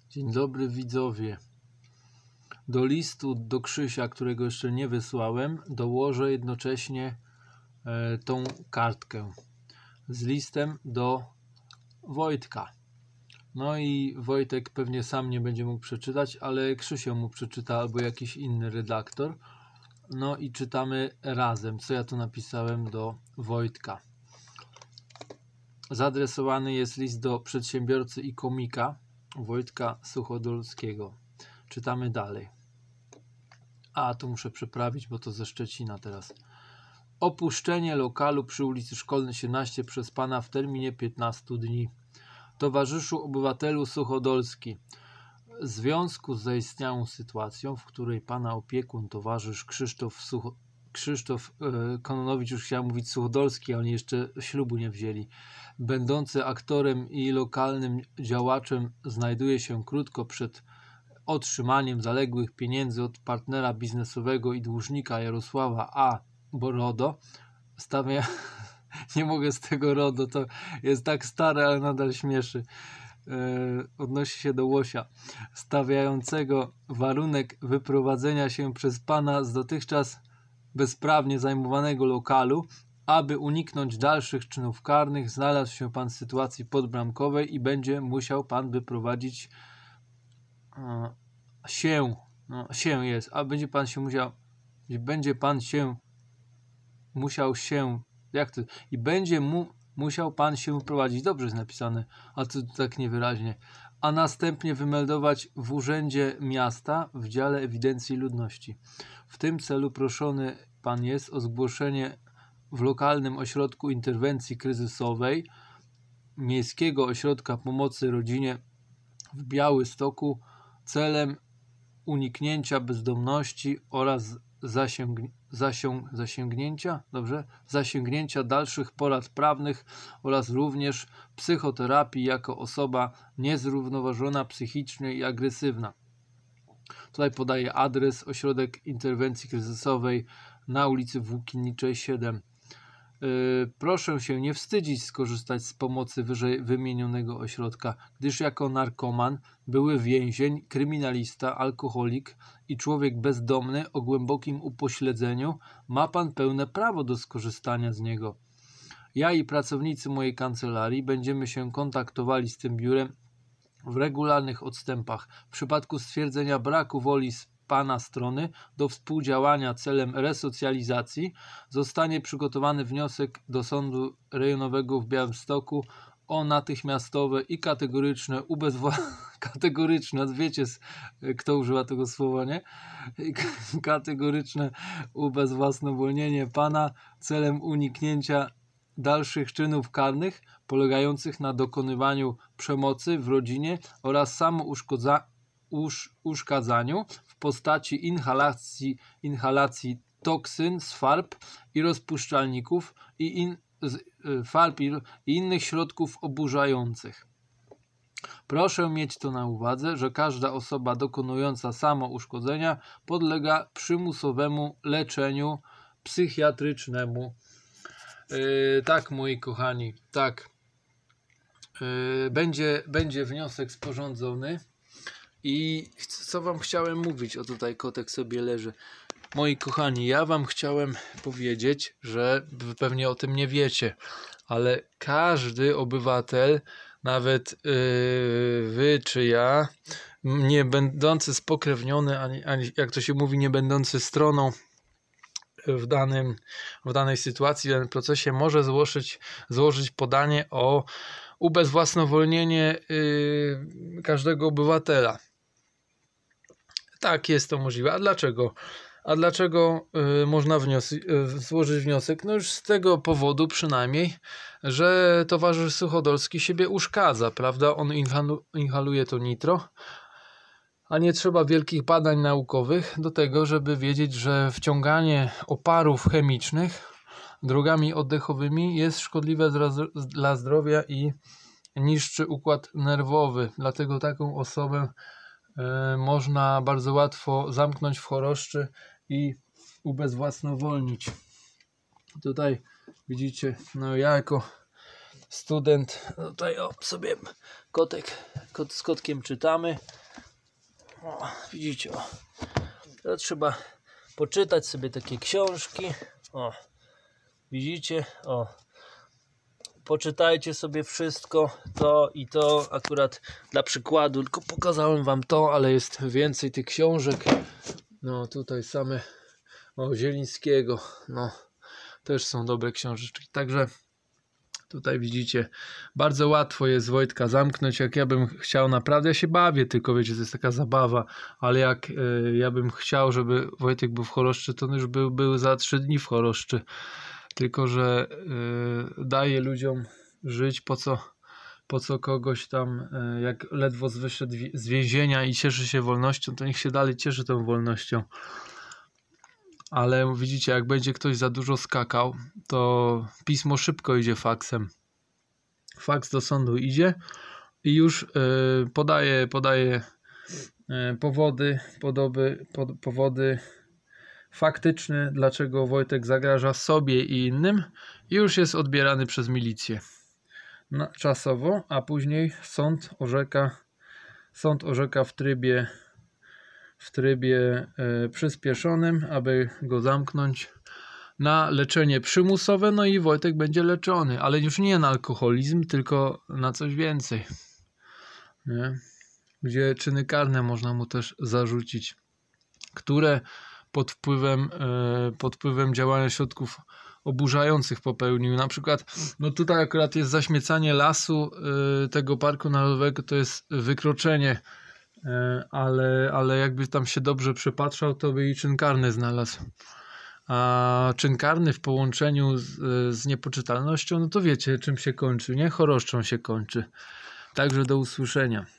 Dzień dobry widzowie. Do listu do Krzysia, którego jeszcze nie wysłałem, dołożę jednocześnie tą kartkę z listem do Wojtka. No i Wojtek pewnie sam nie będzie mógł przeczytać, ale Krzysio mu przeczyta albo jakiś inny redaktor. No i czytamy razem, co ja tu napisałem do Wojtka. Zaadresowany jest list do przedsiębiorcy i komika Wojtka Suchodolskiego. Czytamy dalej. A, tu muszę przeprawić, bo to ze Szczecina teraz. Opuszczenie lokalu przy ulicy Szkolnej 17 przez pana w terminie 15 dni. Towarzyszu obywatelu Suchodolski. W związku z zaistniałą sytuacją, w której pana opiekun, towarzysz Krzysztof Kononowicz, już chciałem mówić Suchodolski, a oni jeszcze ślubu nie wzięli, będący aktorem i lokalnym działaczem, znajduje się krótko przed otrzymaniem zaległych pieniędzy od partnera biznesowego i dłużnika Jarosława A. Borodo. Nie mogę z tego RODO, to jest tak stare, ale nadal śmieszy. Odnosi się do Łosia, stawiającego warunek wyprowadzenia się przez pana z dotychczas bezprawnie zajmowanego lokalu. Aby uniknąć dalszych czynów karnych, znalazł się pan w sytuacji podbramkowej i będzie musiał pan wyprowadzić musiał pan się wyprowadzić, dobrze jest napisane, a to tak niewyraźnie, a następnie wymeldować w urzędzie miasta w dziale ewidencji ludności. W tym celu proszony pan jest o zgłoszenie w lokalnym ośrodku interwencji kryzysowej Miejskiego Ośrodka Pomocy Rodzinie w Białymstoku celem uniknięcia bezdomności oraz zasięgnięcia dalszych porad prawnych oraz również psychoterapii jako osoba niezrównoważona psychicznie i agresywna. Tutaj podaję adres: Ośrodek Interwencji Kryzysowej na ulicy Włókienniczej 7. Proszę się nie wstydzić skorzystać z pomocy wyżej wymienionego ośrodka, gdyż jako narkoman, były więzień, kryminalista, alkoholik i człowiek bezdomny o głębokim upośledzeniu ma pan pełne prawo do skorzystania z niego. Ja i pracownicy mojej kancelarii będziemy się kontaktowali z tym biurem w regularnych odstępach. W przypadku stwierdzenia braku woli z pana strony do współdziałania celem resocjalizacji zostanie przygotowany wniosek do Sądu Rejonowego w Białymstoku o natychmiastowe i kategoryczne, wiecie kto używa tego słowa, nie? Kategoryczne ubezwłasnowolnienie pana celem uniknięcia dalszych czynów karnych polegających na dokonywaniu przemocy w rodzinie oraz samouszkadzaniu w postaci inhalacji toksyn z farb i rozpuszczalników i innych środków oburzających. Proszę mieć to na uwadze, że każda osoba dokonująca samouszkodzenia podlega przymusowemu leczeniu psychiatrycznemu. Tak, moi kochani, tak. Będzie wniosek sporządzony. I co wam chciałem mówić? O, tutaj kotek sobie leży. Moi kochani, ja wam chciałem powiedzieć, że wy pewnie o tym nie wiecie, ale każdy obywatel, nawet wy czy ja, nie będący spokrewniony, ani jak to się mówi, nie będący stroną w danej sytuacji, w danym procesie, może złożyć podanie o ubezwłasnowolnienie każdego obywatela. Tak, jest to możliwe. A dlaczego można złożyć wniosek? No już z tego powodu przynajmniej, że towarzysz Suchodolski siebie uszkadza, prawda? On inhaluje to nitro, a nie trzeba wielkich badań naukowych do tego, żeby wiedzieć, że wciąganie oparów chemicznych drogami oddechowymi jest szkodliwe dla zdrowia i niszczy układ nerwowy. Dlatego taką osobę można bardzo łatwo zamknąć w choroszczy i ubezwłasnowolnić. Tutaj widzicie, no ja jako student, tutaj sobie z kotkiem czytamy. O, widzicie, o. To trzeba poczytać sobie takie książki. O, widzicie, o. Poczytajcie sobie wszystko, to i to, akurat dla przykładu, tylko pokazałem wam to, ale jest więcej tych książek. No tutaj same, o, Zielińskiego, no też są dobre książeczki, także tutaj widzicie, bardzo łatwo jest Wojtka zamknąć, jak ja bym chciał, naprawdę, ja się bawię, tylko wiecie, to jest taka zabawa, ale jak ja bym chciał, żeby Wojtek był w choroszczy, to on już był za 3 dni w choroszczy. Tylko że daje ludziom żyć, po co kogoś tam, jak ledwo wyszedł z więzienia i cieszy się wolnością, to niech się dalej cieszy tą wolnością. Ale widzicie, jak będzie ktoś za dużo skakał, to pismo szybko idzie faksem. Faks do sądu idzie i już podaje powody faktyczne, dlaczego Wojtek zagraża sobie i innym, i już jest odbierany przez milicję czasowo, a później sąd orzeka w trybie przyspieszonym, aby go zamknąć na leczenie przymusowe, no i Wojtek będzie leczony, ale już nie na alkoholizm, tylko na coś więcej, nie? Gdzie czyny karne można mu też zarzucić, które pod wpływem działania środków oburzających popełnił. Na przykład, no tutaj akurat jest zaśmiecanie lasu tego parku narodowego, to jest wykroczenie, ale jakby tam się dobrze przypatrzał, to by i czyn karny znalazł. A czyn karny w połączeniu z niepoczytalnością, no to wiecie, czym się kończy, nie? Choroszczą się kończy. Także do usłyszenia.